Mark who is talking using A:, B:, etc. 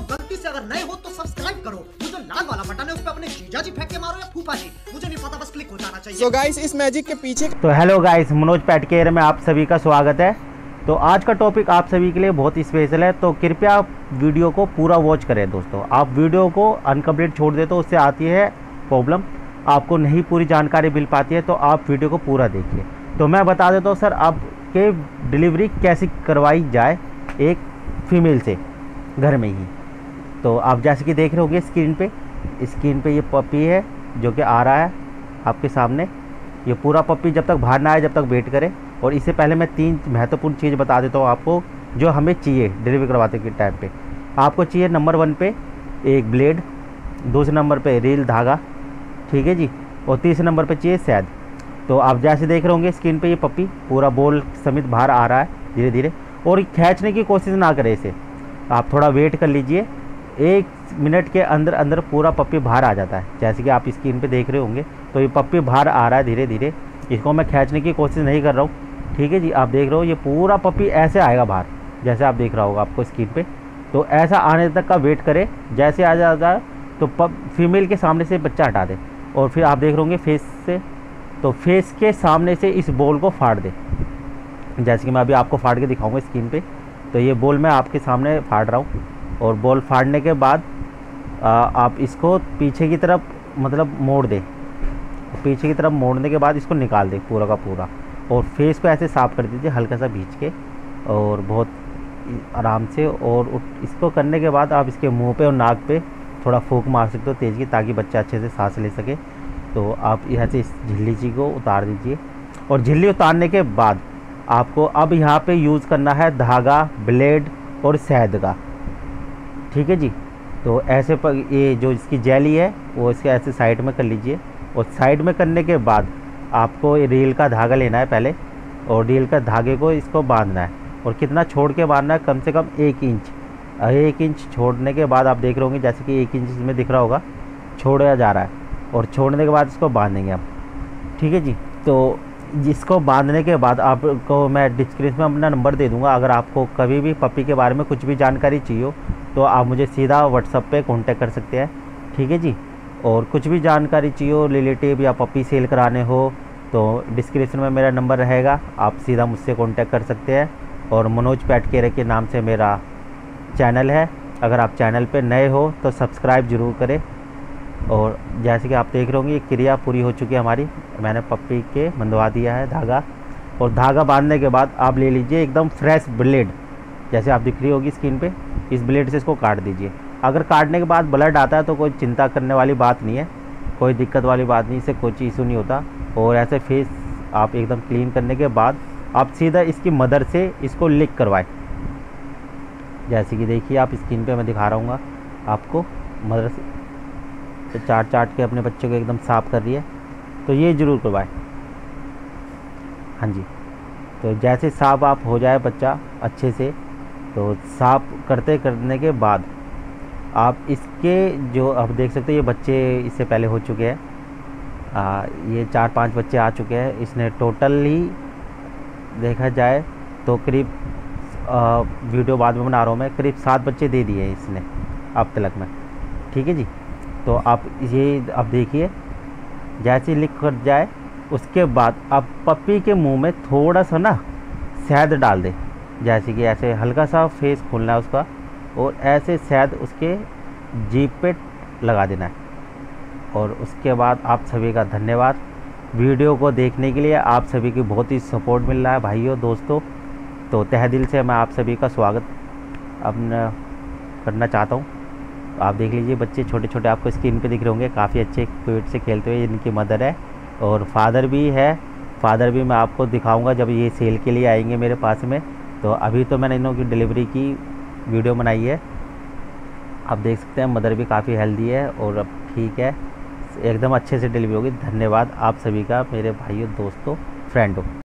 A: गलती से अगर नए हो तो सब्सक्राइब करो, वो जो लाल वाला बटन है उस पे अपने जीजा जी फेंक के मारो या फूफा जी, मुझे नहीं पता, बस क्लिक हो जाना चाहिए।
B: तो गाइस इस मैजिक के पीछे
C: तो hello guys, Manoj pet care में आप सभी का स्वागत है। तो आज का टॉपिक आप सभी के लिए बहुत स्पेशल है, तो कृपया वीडियो को पूरा वॉच करें दोस्तों। आप वीडियो को अनकम्प्लीट छोड़ दे तो उससे आती है प्रॉब्लम, आपको नहीं पूरी जानकारी मिल पाती है, तो आप वीडियो को पूरा देखिए। तो मैं बता देता हूँ सर, आपके डिलीवरी कैसे करवाई जाए एक फीमेल से घर में ही। तो आप जैसे कि देख रहे होंगे स्क्रीन पे ये पपी है जो कि आ रहा है आपके सामने। ये पूरा पपी जब तक बाहर ना आए जब तक वेट करें। और इससे पहले मैं 3 महत्वपूर्ण चीज़ बता देता हूँ आपको जो हमें चाहिए डिलीवरी करवाते के टाइम पे। आपको चाहिए नंबर 1 पे एक ब्लेड, दूसरे नंबर पे रील धागा, ठीक है जी, और तीसरे नंबर पे चाहिए शहद। तो आप जैसे देख रहे होंगे स्क्रीन पे ये पपी पूरा बोल समेत बाहर आ रहा है धीरे धीरे। और खींचने की कोशिश ना करें इसे, आप थोड़ा वेट कर लीजिए, 1 मिनट के अंदर अंदर पूरा पप्पी बाहर आ जाता है। जैसे कि आप स्क्रीन पे देख रहे होंगे तो ये पप्पी बाहर आ रहा है धीरे धीरे। इसको मैं खींचने की कोशिश नहीं कर रहा हूँ, ठीक है जी। आप देख रहे हो ये पूरा पप्पी ऐसे आएगा बाहर, जैसे आप देख रहा होगा आपको स्क्रीन पे। तो ऐसा आने तक का वेट करें। जैसे आ जाता है तो फीमेल के सामने से बच्चा हटा दे, और फिर आप देख रहे होंगे फेस से, तो फेस के सामने से इस बॉल को फाड़ दे। जैसे कि मैं अभी आपको फाड़ के दिखाऊंगा स्क्रीन पे। तो ये बॉल मैं आपके सामने फाड़ रहा हूँ, और बॉल फाड़ने के बाद आप इसको पीछे की तरफ मतलब मोड़ दें। पीछे की तरफ मोड़ने के बाद इसको निकाल दें पूरा का पूरा, और फेस को ऐसे साफ़ कर दीजिए हल्का सा भींच के और बहुत आराम से। और इसको करने के बाद आप इसके मुंह पे और नाक पे थोड़ा फूंक मार सकते हो तेज़ की, ताकि बच्चा अच्छे से सांस ले सके। तो आप यहाँ से इस झिल्ली जी को उतार दीजिए, और झिल्ली उतारने के बाद आपको अब यहाँ पे यूज़ करना है धागा, ब्लेड और शहद का, ठीक है जी। तो ऐसे पर ये जो इसकी जेली है वो इसके ऐसे साइड में कर लीजिए, और साइड में करने के बाद आपको ये रील का धागा लेना है पहले, और रील का धागे को इसको बांधना है। और कितना छोड़ के बांधना है, कम से कम 1 इंच। 1 इंच छोड़ने के बाद आप देख रहे होंगे जैसे कि 1 इंच इसमें दिख रहा होगा छोड़ा जा रहा है, और छोड़ने के बाद इसको बांधेंगे हम, ठीक है जी। तो जिसको बांधने के बाद आपको मैं डिस्क्रिप्शन में अपना नंबर दे दूंगा। अगर आपको कभी भी पपी के बारे में कुछ भी जानकारी चाहिए हो तो आप मुझे सीधा व्हाट्सएप पे कांटेक्ट कर सकते हैं, ठीक है जी। और कुछ भी जानकारी चाहिए हो रिलेटिव या पपी सेल कराने हो तो डिस्क्रिप्शन में मेरा नंबर रहेगा, आप सीधा मुझसे कांटेक्ट कर सकते हैं। और मनोज पेट केयर के नाम से मेरा चैनल है, अगर आप चैनल पे नए हो तो सब्सक्राइब ज़रूर करें। और जैसे कि आप देख रहे होंगे ये क्रिया पूरी हो चुकी है हमारी, मैंने पप्पी के बंधवा दिया है धागा। और धागा बांधने के बाद आप ले लीजिए एकदम फ्रेश ब्लेड, जैसे आप दिख रही होगी स्क्रीन पे। इस ब्लेड से इसको काट दीजिए। अगर काटने के बाद ब्लड आता है तो कोई चिंता करने वाली बात नहीं है, कोई दिक्कत वाली बात नहीं, इससे कोई इशू नहीं होता। और ऐसे फेस आप एकदम क्लीन करने के बाद आप सीधा इसकी मदर से इसको लिक करवाएं। जैसे कि देखिए आप स्क्रीन पे मैं दिखा रहा हूँ आपको, मदर से तो चाट के अपने बच्चे को एकदम साफ़ कर रही है, तो ये ज़रूर करवाएं। हाँ जी। तो जैसे साफ़ आप हो जाए बच्चा अच्छे से, तो साफ़ करने के बाद आप इसके जो आप देख सकते हो ये बच्चे इससे पहले हो चुके हैं, ये 4-5 बच्चे आ चुके हैं। इसने टोटल ही देखा जाए तो करीब वीडियो बाद में बना रहा हूँ मैं, करीब 7 बच्चे दे दिए हैं इसने अब तक में, ठीक है जी। तो आप ये अब देखिए जैसे लिख कर जाए उसके बाद आप पप्पी के मुंह में थोड़ा सा ना शहद डाल दें। जैसे कि ऐसे हल्का सा फेस खोलना है उसका, और ऐसे शहद उसके जीभ पे लगा देना है। और उसके बाद आप सभी का धन्यवाद वीडियो को देखने के लिए। आप सभी की बहुत ही सपोर्ट मिल रहा है भाइयों दोस्तों। तो तहे दिल से मैं आप सभी का स्वागत अपना करना चाहता हूँ। आप देख लीजिए बच्चे छोटे छोटे आपको स्क्रीन पे दिख रहे होंगे, काफ़ी अच्छे पेट से खेलते हुए। इनकी मदर है और फादर भी है, फादर भी मैं आपको दिखाऊंगा जब ये सेल के लिए आएंगे मेरे पास में। तो अभी तो मैंने इनों की डिलीवरी की वीडियो बनाई है, आप देख सकते हैं मदर भी काफ़ी हेल्दी है और अब ठीक है, एकदम अच्छे से डिलीवरी होगी। धन्यवाद आप सभी का मेरे भाइयों दोस्तों फ्रेंडों।